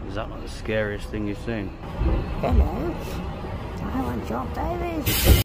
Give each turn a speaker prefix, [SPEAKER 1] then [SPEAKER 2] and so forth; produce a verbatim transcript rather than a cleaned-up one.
[SPEAKER 1] Is that like the scariest thing you've seen?
[SPEAKER 2] Hello. I want your babies.